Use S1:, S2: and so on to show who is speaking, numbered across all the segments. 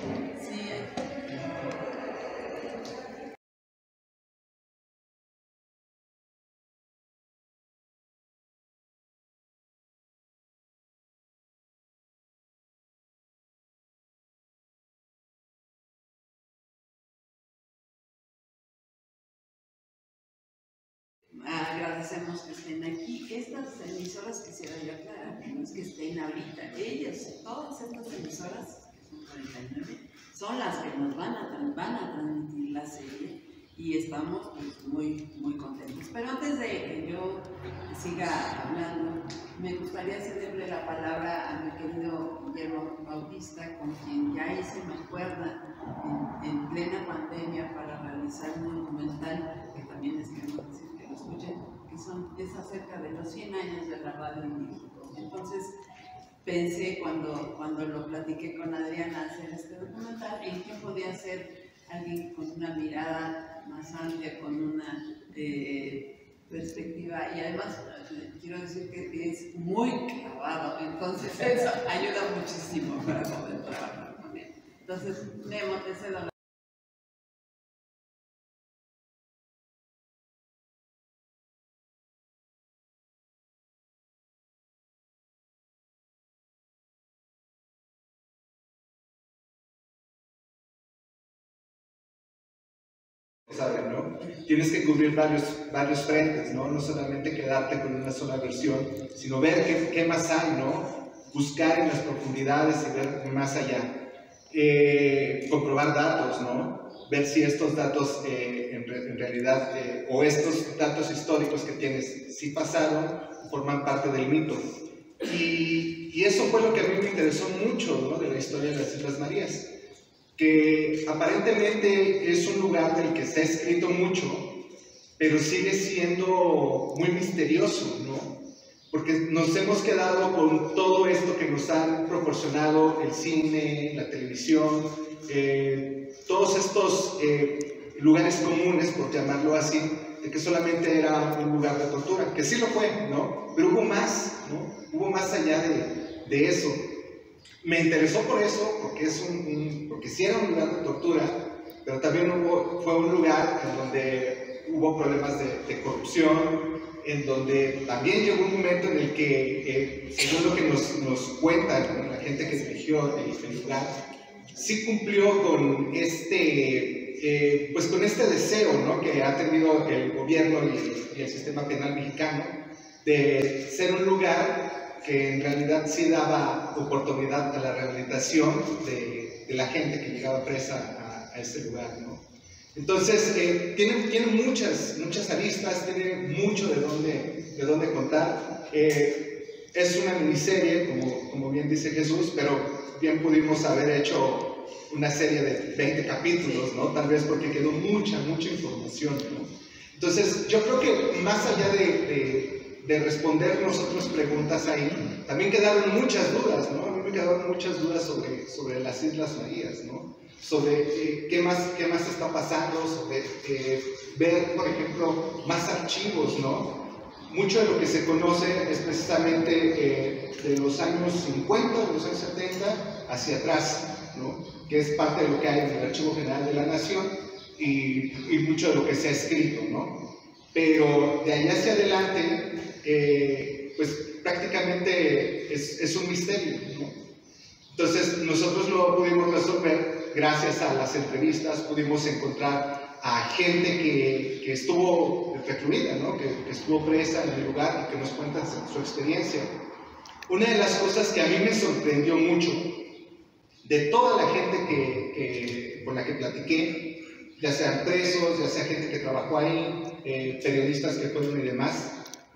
S1: Sí. Agradecemos que estén aquí. Estas emisoras, quisiera yo aclarar, no es que estén ahorita. Ellos, todas estas emisoras, que son 49, son las que nos van a transmitir la serie y estamos pues, muy contentos. Pero antes de que yo siga hablando, me gustaría cederle la palabra a mi querido Guillermo Bautista, con quien ya hice una cuerda en plena pandemia para realizar un documental que también les queremos decir que lo escuchen, que es acerca de los 100 años de la radio en México. Entonces pensé cuando lo platiqué con Adriana hacer este documental, en qué podía ser alguien con una mirada más amplia, con una perspectiva, y además quiero decir que es muy clavado, entonces eso ayuda muchísimo para poder trabajar con él. Entonces, Memo, te cedo la...
S2: Saben, ¿no? Tienes que cubrir varios frentes, ¿no? No solamente quedarte con una sola versión, sino ver qué más hay, ¿no? Buscar en las profundidades y ver más allá. Comprobar datos, ¿no? Ver si estos datos en realidad, o estos datos históricos que tienes, si pasaron, forman parte del mito. Y eso fue lo que a mí me interesó mucho, ¿no? De la historia de las Islas Marías, que aparentemente es un lugar del que se ha escrito mucho, pero sigue siendo muy misterioso, ¿no? Porque nos hemos quedado con todo esto que nos han proporcionado el cine, la televisión, todos estos lugares comunes, por llamarlo así, de que solamente era un lugar de tortura, que sí lo fue, ¿no? Pero hubo más, ¿no? Hubo más allá de eso. Me interesó por eso, porque sí era un lugar de tortura, pero también fue un lugar en donde hubo problemas de corrupción, en donde también llegó un momento en el que, según lo que nos cuentan, ¿no? La gente que dirigió el lugar, sí cumplió con pues con este deseo, ¿no? Que ha tenido el gobierno y el sistema penal mexicano de ser un lugar que en realidad sí daba oportunidad a la rehabilitación de la gente que llegaba presa a este lugar, ¿no? Entonces, tiene muchas aristas, tiene mucho de dónde contar. Es una miniserie, como bien dice Jesús, pero bien pudimos haber hecho una serie de 20 capítulos, ¿no? Tal vez porque quedó mucha información, ¿no? Entonces, yo creo que más allá de responder nosotros preguntas ahí, también quedaron muchas dudas, ¿no? A mí me quedaron muchas dudas sobre las Islas Marías, ¿no? Sobre qué más está pasando, sobre ver, por ejemplo, más archivos, ¿no? Mucho de lo que se conoce es precisamente de los años 50, de los años 70, hacia atrás, ¿no? Que es parte de lo que hay en el Archivo General de la Nación y mucho de lo que se ha escrito, ¿no? Pero de ahí hacia adelante, pues prácticamente es un misterio, ¿no? Entonces nosotros lo pudimos resolver gracias a las entrevistas, pudimos encontrar a gente que estuvo recluida, ¿no? Que estuvo presa en el lugar y que nos cuentan su experiencia. Una de las cosas que a mí me sorprendió mucho de toda la gente con la que platiqué, ya sean presos, ya sea gente que trabajó ahí, periodistas que fueron y demás,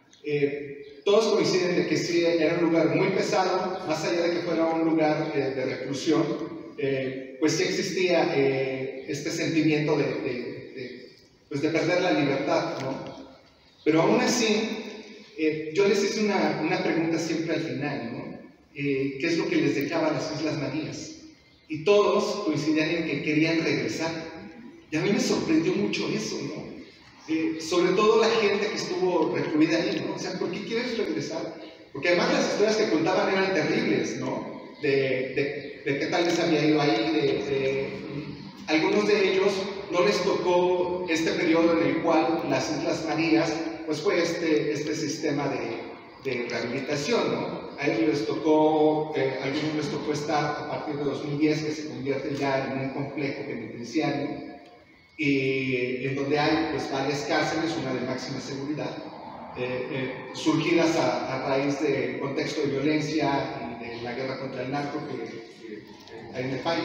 S2: todos coinciden de que sí era un lugar muy pesado, más allá de que fuera un lugar de reclusión, pues sí existía este sentimiento pues de perder la libertad, ¿no? Pero aún así, yo les hice una pregunta siempre al final, ¿no? ¿Qué es lo que les dejaba a las Islas Marías? Y todos coincidían en que querían regresar. Y a mí me sorprendió mucho eso, ¿no? Sobre todo la gente que estuvo recluida ahí, ¿no? O sea, ¿por qué quieres regresar? Porque además las historias que contaban eran terribles, ¿no? De de qué tal les había ido ahí. Algunos de ellos no les tocó este periodo en el cual las Islas Marías, pues fue este sistema de rehabilitación, ¿no? A ellos les tocó, a algunos les tocó estar a partir de 2010, que se convierte ya en un complejo penitenciario, y en donde hay pues varias cárceles, una de máxima seguridad, surgidas a raíz del contexto de violencia y de la guerra contra el narco que hay en el país.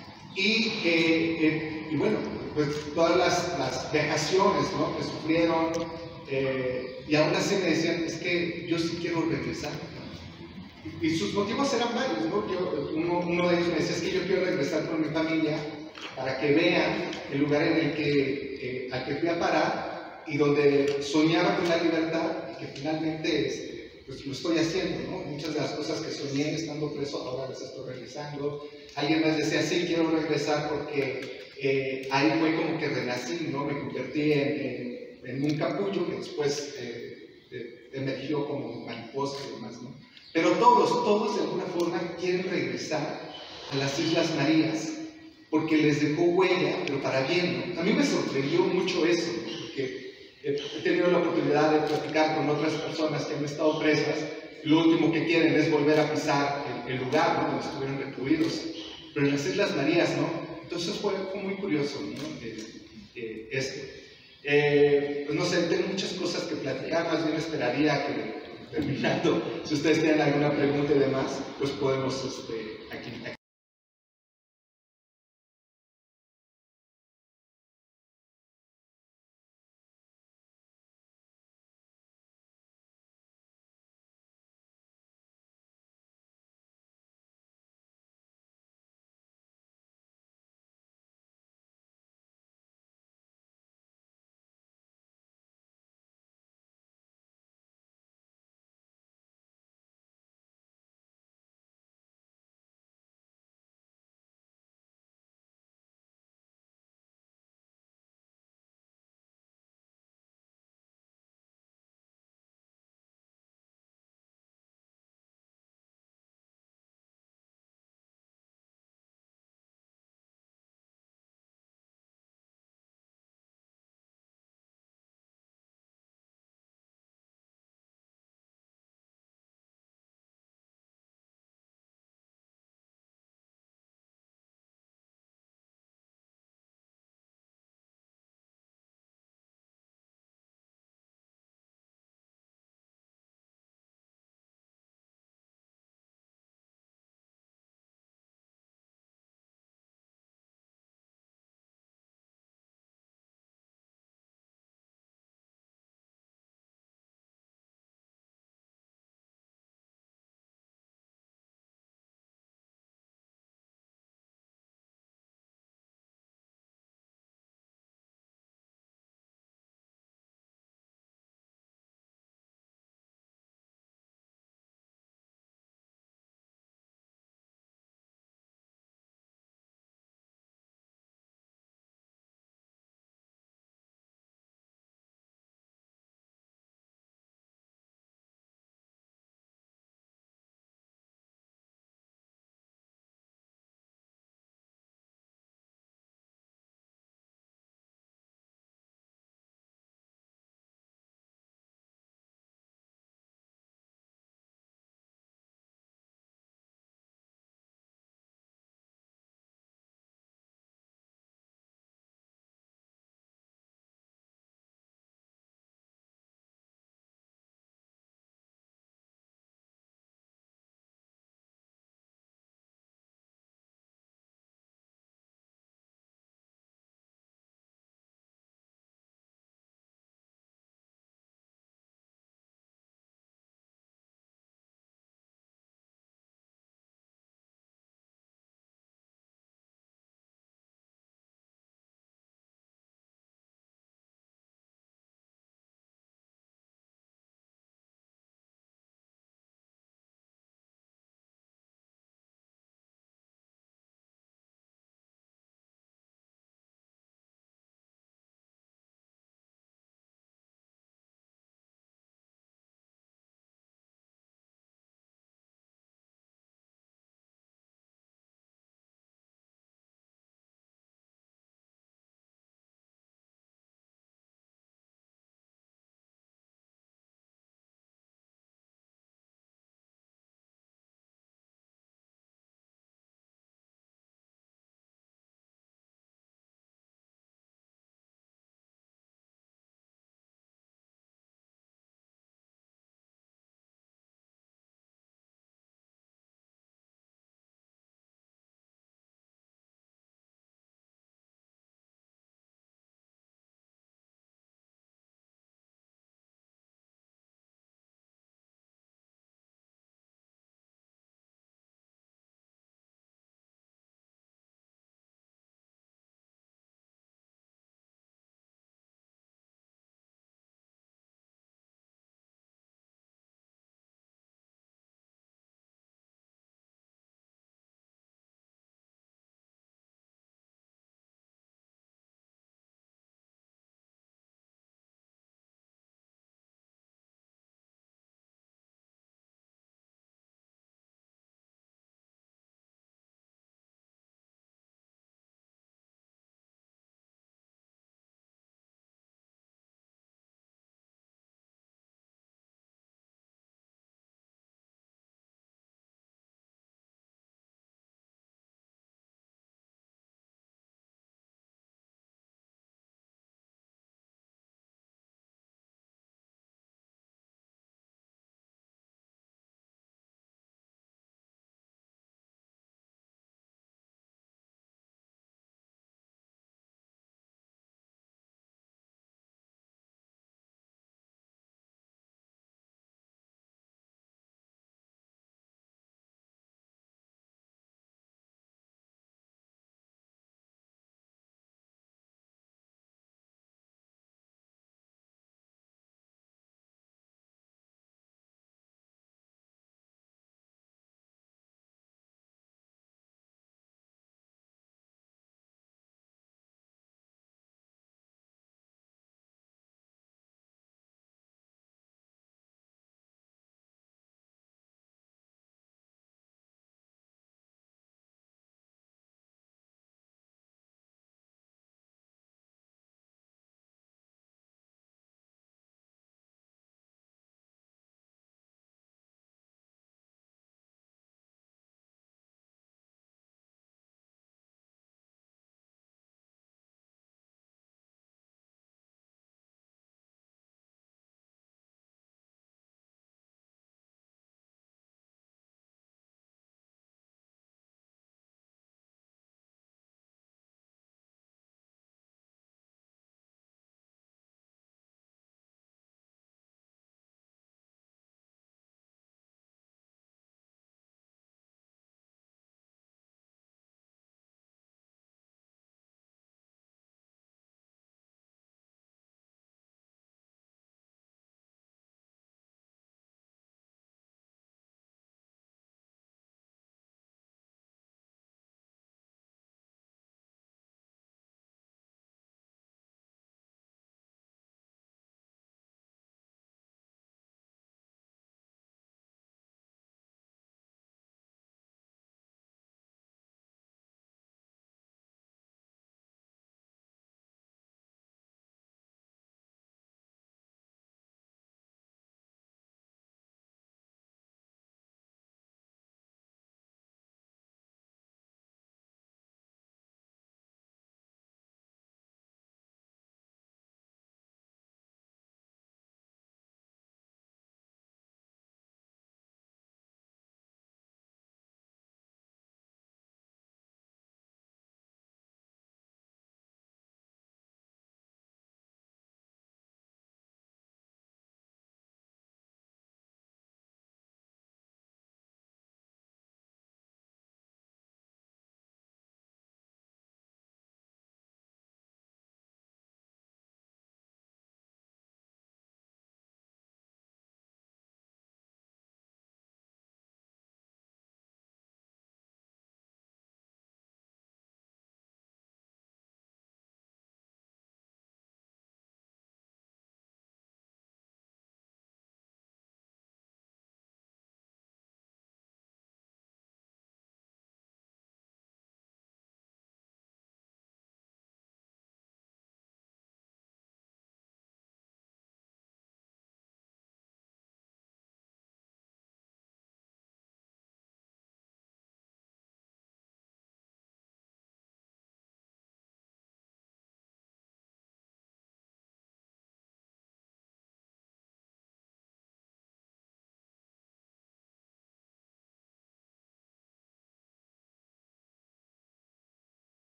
S2: Y bueno, pues todas las vejaciones, ¿no?, que sufrieron, y aún así me decían, es que yo sí quiero regresar, ¿no? Y sus motivos eran varios, ¿no? Uno de ellos me decía, es que yo quiero regresar con mi familia para que vean el lugar en el al que fui a parar y donde soñaba con la libertad, y que finalmente pues lo estoy haciendo, ¿no? Muchas de las cosas que soñé estando preso ahora las estoy realizando. Alguien más decía, sí, quiero regresar porque ahí fue como que renací, ¿no? Me convertí en un capullo que después emergió como mariposa y demás, ¿no? Pero todos de alguna forma quieren regresar a las Islas Marías porque les dejó huella, pero para bien, ¿no? A mí me sorprendió mucho eso, porque he tenido la oportunidad de platicar con otras personas que han estado presas y lo último que quieren es volver a pisar el lugar, ¿no?, donde estuvieron recluidos. Pero en las Islas Marías, ¿no? Entonces fue muy curioso, ¿no? Esto. Pues no sé, tengo muchas cosas que platicar, más bien esperaría que terminando, si ustedes tienen alguna pregunta y demás, pues podemos aquí